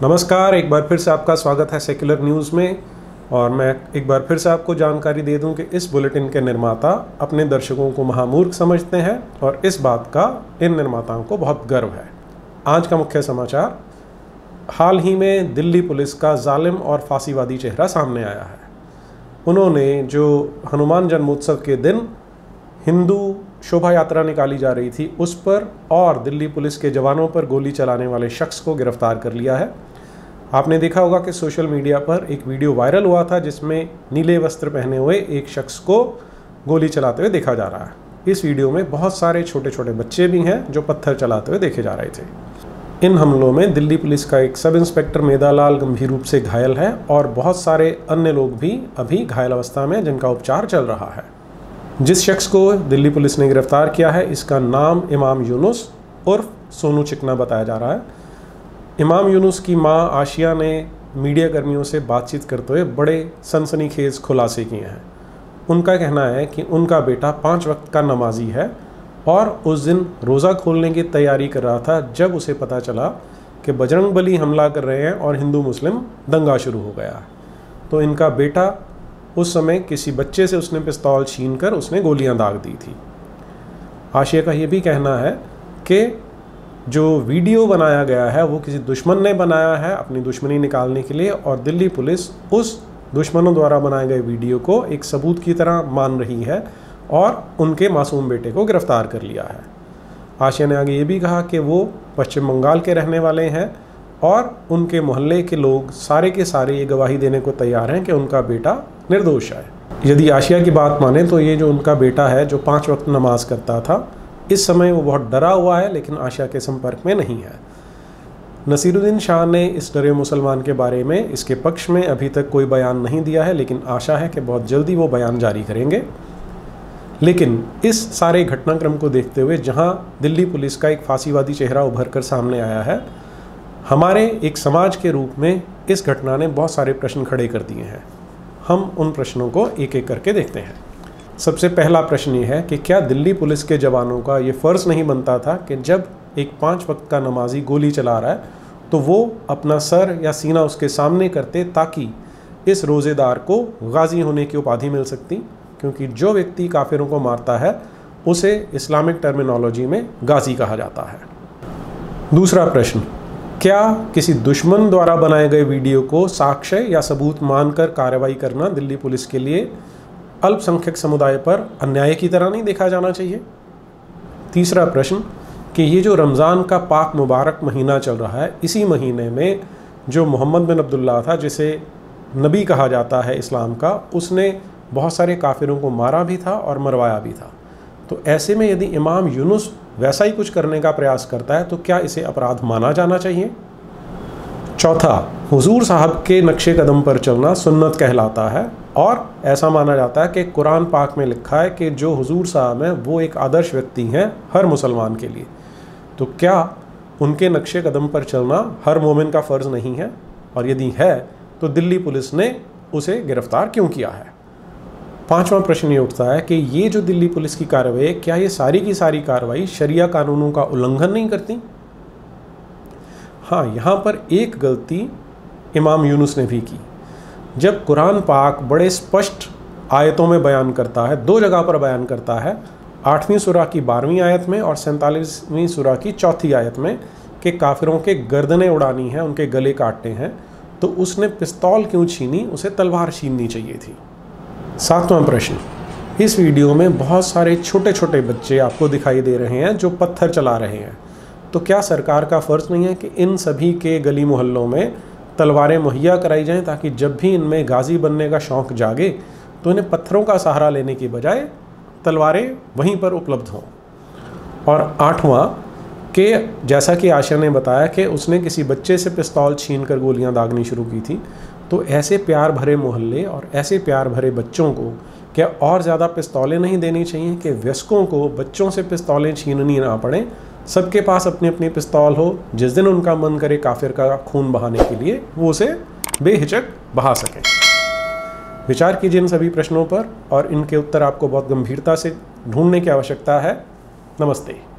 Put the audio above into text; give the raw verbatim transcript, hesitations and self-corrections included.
नमस्कार, एक बार फिर से आपका स्वागत है सेक्युलर न्यूज़ में। और मैं एक बार फिर से आपको जानकारी दे दूं कि इस बुलेटिन के निर्माता अपने दर्शकों को महामूर्ख समझते हैं और इस बात का इन निर्माताओं को बहुत गर्व है। आज का मुख्य समाचार, हाल ही में दिल्ली पुलिस का जालिम और फांसीवादी चेहरा सामने आया है। उन्होंने जो हनुमान जन्मोत्सव के दिन हिंदू शोभा यात्रा निकाली जा रही थी उस पर और दिल्ली पुलिस के जवानों पर गोली चलाने वाले शख्स को गिरफ्तार कर लिया है। आपने देखा होगा कि सोशल मीडिया पर एक वीडियो वायरल हुआ था जिसमें नीले वस्त्र पहने हुए एक शख्स को गोली चलाते हुए देखा जा रहा है। इस वीडियो में बहुत सारे छोटे छोटे बच्चे भी हैं जो पत्थर चलाते हुए देखे जा रहे थे। इन हमलों में दिल्ली पुलिस का एक सब इंस्पेक्टर मेधालाल गंभीर रूप से घायल है और बहुत सारे अन्य लोग भी अभी घायल अवस्था में जिनका उपचार चल रहा है। जिस शख्स को दिल्ली पुलिस ने गिरफ्तार किया है इसका नाम इमाम यूनुस उर्फ सोनू चिकना बताया जा रहा है। इमाम यूनुस की मां आशिया ने मीडिया कर्मियों से बातचीत करते हुए बड़े सनसनीखेज खुलासे किए हैं। उनका कहना है कि उनका बेटा पाँच वक्त का नमाजी है और उस दिन रोज़ा खोलने की तैयारी कर रहा था जब उसे पता चला कि बजरंगबली हमला कर रहे हैं और हिंदू मुस्लिम दंगा शुरू हो गया। तो इनका बेटा उस समय किसी बच्चे से उसने पिस्तौल छीन कर उसने गोलियां दाग दी थी। आशिया का ये भी कहना है कि जो वीडियो बनाया गया है वो किसी दुश्मन ने बनाया है अपनी दुश्मनी निकालने के लिए और दिल्ली पुलिस उस दुश्मनों द्वारा बनाए गए वीडियो को एक सबूत की तरह मान रही है और उनके मासूम बेटे को गिरफ्तार कर लिया है। आशिया ने आगे ये भी कहा कि वो पश्चिम बंगाल के रहने वाले हैं और उनके मोहल्ले के लोग सारे के सारे ये गवाही देने को तैयार हैं कि उनका बेटा निर्दोष है। यदि आशिया की बात माने तो ये जो उनका बेटा है जो पाँच वक्त नमाज करता था, इस समय वो बहुत डरा हुआ है लेकिन आशिया के संपर्क में नहीं है। नसीरुद्दीन शाह ने इस डरे मुसलमान के बारे में इसके पक्ष में अभी तक कोई बयान नहीं दिया है, लेकिन आशा है कि बहुत जल्दी वो बयान जारी करेंगे। लेकिन इस सारे घटनाक्रम को देखते हुए जहां दिल्ली पुलिस का एक फांसीवादी चेहरा उभर कर सामने आया है, हमारे एक समाज के रूप में इस घटना ने बहुत सारे प्रश्न खड़े कर दिए हैं। हम उन प्रश्नों को एक एक करके देखते हैं। सबसे पहला प्रश्न ये है कि क्या दिल्ली पुलिस के जवानों का ये फ़र्ज़ नहीं बनता था कि जब एक पाँच वक्त का नमाजी गोली चला रहा है तो वो अपना सर या सीना उसके सामने करते ताकि इस रोज़ेदार को गाजी होने की उपाधि मिल सकती, क्योंकि जो व्यक्ति काफिरों को मारता है उसे इस्लामिक टर्मिनोलॉजी में गाजी कहा जाता है। दूसरा प्रश्न, क्या किसी दुश्मन द्वारा बनाए गए वीडियो को साक्ष्य या सबूत मानकर कार्रवाई करना दिल्ली पुलिस के लिए अल्पसंख्यक समुदाय पर अन्याय की तरह नहीं देखा जाना चाहिए? तीसरा प्रश्न कि ये जो रमज़ान का पाक मुबारक महीना चल रहा है, इसी महीने में जो मोहम्मद बिन अब्दुल्ला था जिसे नबी कहा जाता है इस्लाम का, उसने बहुत सारे काफिरों को मारा भी था और मरवाया भी था। तो ऐसे में यदि इमाम यूनुस वैसा ही कुछ करने का प्रयास करता है तो क्या इसे अपराध माना जाना चाहिए? चौथा, हुजूर साहब के नक्शे कदम पर चलना सुन्नत कहलाता है और ऐसा माना जाता है कि कुरान पाक में लिखा है कि जो हुजूर साहब हैं वो एक आदर्श व्यक्ति हैं हर मुसलमान के लिए। तो क्या उनके नक्शे कदम पर चलना हर मोमिन का फ़र्ज़ नहीं है? और यदि है तो दिल्ली पुलिस ने उसे गिरफ्तार क्यों किया है? पांचवा प्रश्न ये उठता है कि ये जो दिल्ली पुलिस की कार्रवाई, क्या ये सारी की सारी कार्रवाई शरिया कानूनों का उल्लंघन नहीं करती? हाँ, यहाँ पर एक गलती इमाम यूनुस ने भी की। जब कुरान पाक बड़े स्पष्ट आयतों में बयान करता है, दो जगह पर बयान करता है, आठवीं सूरा की बारहवीं आयत में और सैंतालीसवीं सूरा की चौथी आयत में कि काफिरों के गर्दनें उड़ानी हैं, उनके गले काटने हैं, तो उसने पिस्तौल क्यों छीनी? उसे तलवार छीननी चाहिए थी। सातवां प्रश्न, इस वीडियो में बहुत सारे छोटे छोटे बच्चे आपको दिखाई दे रहे हैं जो पत्थर चला रहे हैं। तो क्या सरकार का फ़र्ज़ नहीं है कि इन सभी के गली मोहल्लों में तलवारें मुहैया कराई जाएं ताकि जब भी इनमें गाजी बनने का शौक़ जागे तो इन्हें पत्थरों का सहारा लेने की बजाय तलवारें वहीं पर उपलब्ध हों? और आठवां, कि जैसा कि आशिया ने बताया कि उसने किसी बच्चे से पिस्तौल छीन कर गोलियाँ दागनी शुरू की थी, तो ऐसे प्यार भरे मोहल्ले और ऐसे प्यार भरे बच्चों को क्या और ज़्यादा पिस्तौलें नहीं देनी चाहिए कि वयस्कों को बच्चों से पिस्तौलें छीननी ना पड़े, सबके पास अपनी अपनी पिस्तौल हो, जिस दिन उनका मन करे काफिर का खून बहाने के लिए वो उसे बेहिचक बहा सकें। विचार कीजिए इन सभी प्रश्नों पर और इनके उत्तर आपको बहुत गंभीरता से ढूंढने की आवश्यकता है। नमस्ते।